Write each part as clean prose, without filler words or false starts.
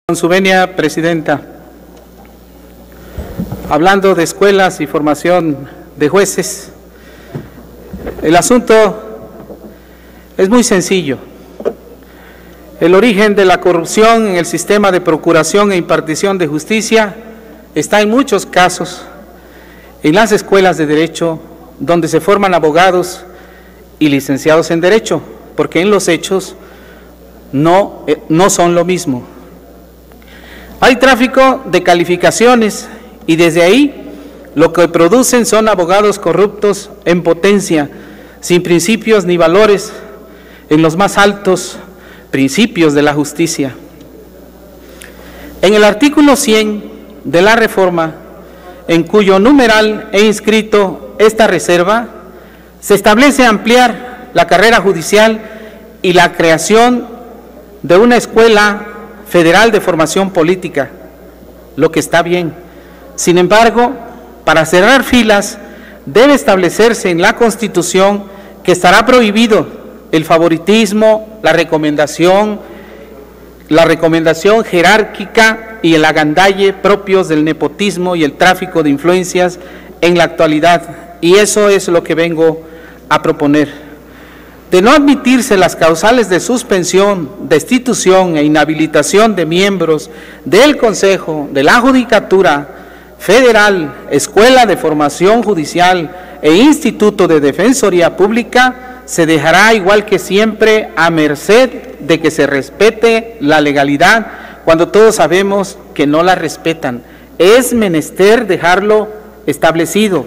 Con su venia, Presidenta, hablando de escuelas y formación de jueces, el asunto es muy sencillo. El origen de la corrupción en el sistema de procuración e impartición de justicia está en muchos casos en las escuelas de Derecho, donde se forman abogados y licenciados en Derecho, porque en los hechos no son lo mismo. Hay tráfico de calificaciones y desde ahí lo que producen son abogados corruptos en potencia, sin principios ni valores, en los más altos principios de la justicia. En el artículo 100 de la reforma, en cuyo numeral he inscrito esta reserva, se establece ampliar la carrera judicial y la creación de una escuela federal de formación política, lo que está bien. Sin embargo, para cerrar filas, debe establecerse en la Constitución que estará prohibido el favoritismo, la recomendación jerárquica y el agandalle propios del nepotismo y el tráfico de influencias en la actualidad, y eso es lo que vengo a proponer. De no admitirse las causales de suspensión, destitución e inhabilitación de miembros del Consejo, de la Judicatura Federal, Escuela de Formación Judicial e Instituto de Defensoría Pública, se dejará igual que siempre a merced de que se respete la legalidad cuando todos sabemos que no la respetan. Es menester dejarlo establecido.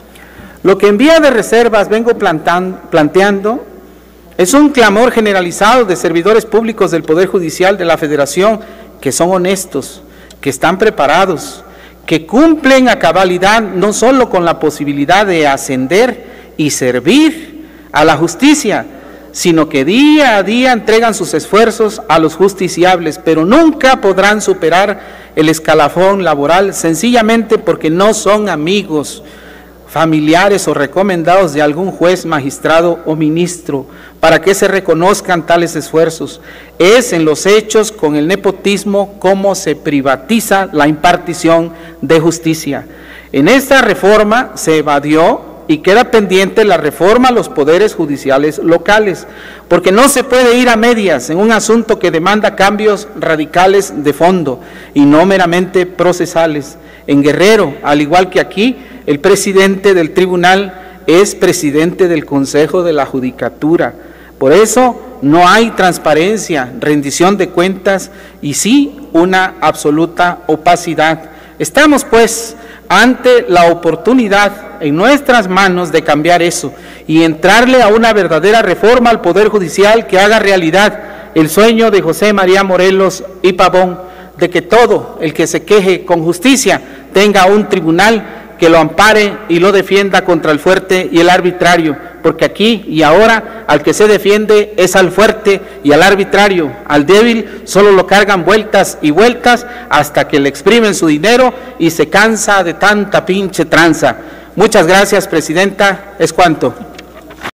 Lo que en vía de reservas vengo planteando es un clamor generalizado de servidores públicos del Poder Judicial de la Federación que son honestos, que están preparados, que cumplen a cabalidad no solo con la posibilidad de ascender y servir a la justicia, sino que día a día entregan sus esfuerzos a los justiciables, pero nunca podrán superar el escalafón laboral sencillamente porque no son amigos, familiares o recomendados de algún juez, magistrado o ministro, para que se reconozcan tales esfuerzos. Es en los hechos, con el nepotismo, cómo se privatiza la impartición de justicia. En esta reforma se evadió y queda pendiente la reforma a los poderes judiciales locales, porque no se puede ir a medias en un asunto que demanda cambios radicales de fondo y no meramente procesales. En Guerrero, al igual que aquí, el presidente del tribunal es presidente del Consejo de la Judicatura. Por eso no hay transparencia, rendición de cuentas y sí una absoluta opacidad. Estamos pues ante la oportunidad en nuestras manos de cambiar eso y entrarle a una verdadera reforma al Poder Judicial que haga realidad el sueño de José María Morelos y Pavón, de que todo el que se queje con justicia tenga un tribunal que lo ampare y lo defienda contra el fuerte y el arbitrario, porque aquí y ahora al que se defiende es al fuerte y al arbitrario. Al débil solo lo cargan vueltas y vueltas hasta que le exprimen su dinero y se cansa de tanta pinche tranza. Muchas gracias, Presidenta. Es cuanto.